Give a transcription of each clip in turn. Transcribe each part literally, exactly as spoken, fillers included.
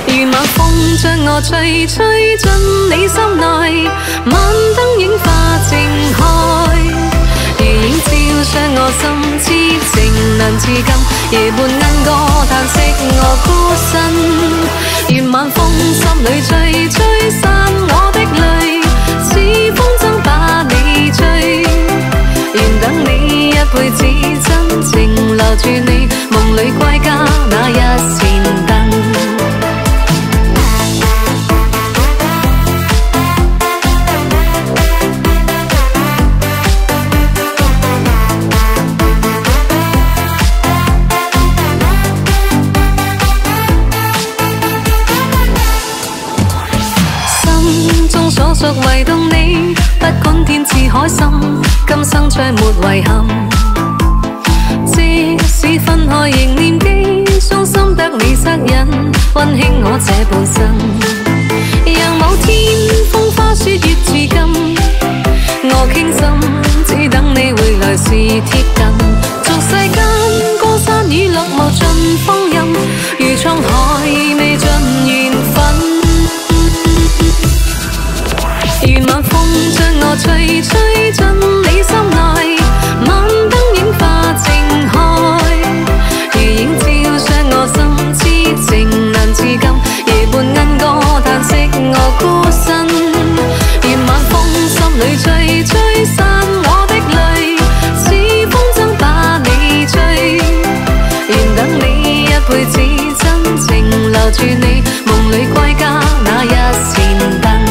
如晚風將我吹，吹進你心內，晚燈映化靜開。如映照傷我心，痴情難自禁，夜半鶯歌嘆息我孤身。願晚風心裏吹，吹散我的淚，似風箏把你追。願等你一輩子，真情留住你，夢裏歸家那一扇燈。所屬唯獨你，不管天似海深，今生將沒遺憾。即使分開仍念記，傷心得你惻隱，溫馨我這半生。讓某天風花雪月至今，我傾心，只等你回來時貼近。俗世間江山已落無盡風韻，如滄海未盡緣分。願晚風將我吹，吹進你心內，晚燈映化靜開。如映照傷我心，痴情難自禁，夜半鶯歌嘆息我孤身。願晚風心裏吹，吹散我的淚，似風箏把你追。願等你一輩子，真情留住你，夢裏歸家那一扇燈。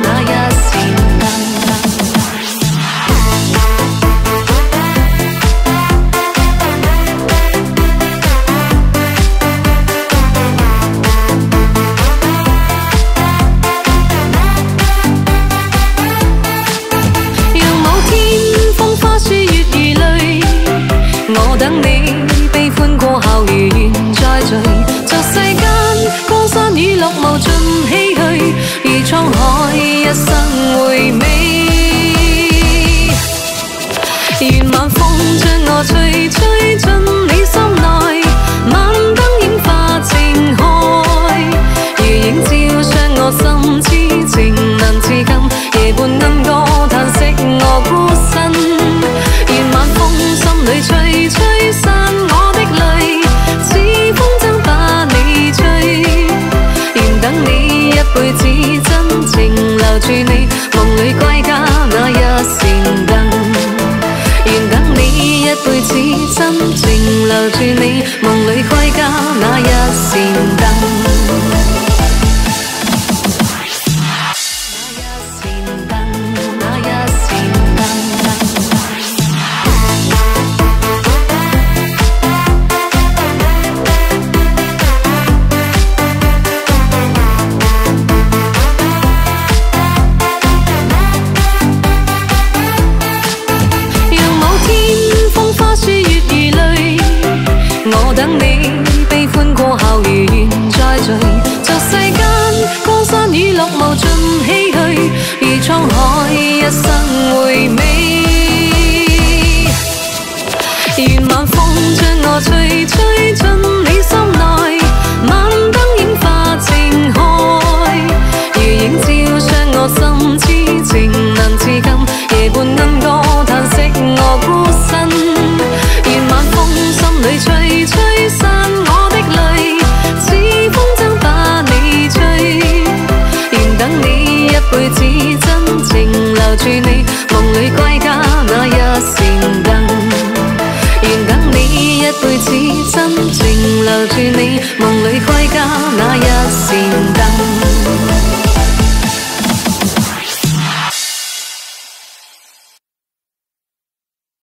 等你悲歡過後如願再聚，俗世間江山雨落無盡唏噓，如滄海一生回味。願晚風將我吹，吹進你心內，晚燈映化靜開。如映照傷我心，痴情難自禁，夜半鶯歌嘆息我孤身。願晚風心裏吹，吹散我的淚，似風箏把你追。願等你一輩子，真情留住你，夢裏歸家那一扇燈。願等你一輩子，真情留住你，夢裏歸家那一扇燈。等你悲歡過後如願再聚，俗世間江山雨落無盡唏噓，如滄海一生回味。願晚風將我吹，吹進你心內，晚燈映化靜開。如映照傷我心，痴情難自禁，夜半鶯歌嘆息我孤身。願晚風心裏吹，吹散我的淚，似風箏把你追。願等你一輩子，真情留住你，夢裏歸家那一扇燈。願等你一輩子，真情留住你，夢裏歸家那